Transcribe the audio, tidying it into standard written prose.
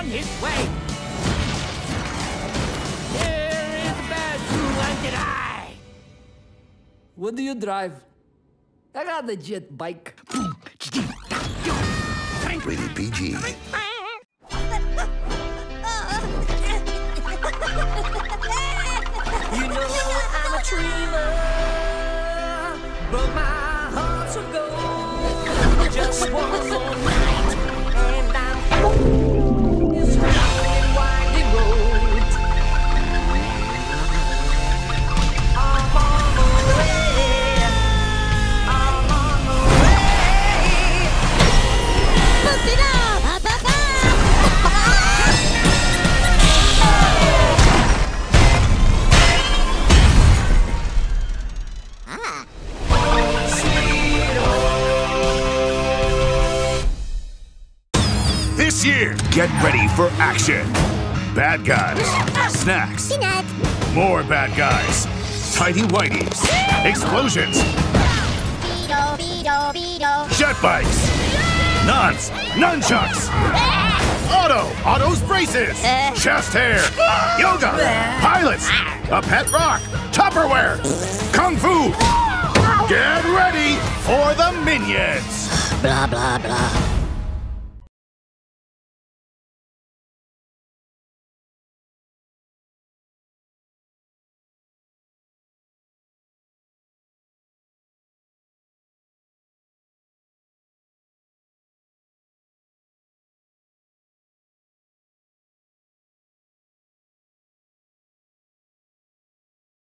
on his way. Here is the bad two-legged eye. What do you drive? I got a legit bike. Rated PG. You know I'm a dreamer, but my heart's of gold. Just one more night, and I'm this long and winding road. I'm on the way. I'm on the way. Bust it up! This year, get ready for action. Bad guys, snacks, more bad guys, tighty-whities, explosions, jet bikes, nuns, nunchucks, Otto's braces, chest hair, yoga, pilots, a pet rock, Tupperware, kung fu. Get ready for the minions. Blah, blah, blah.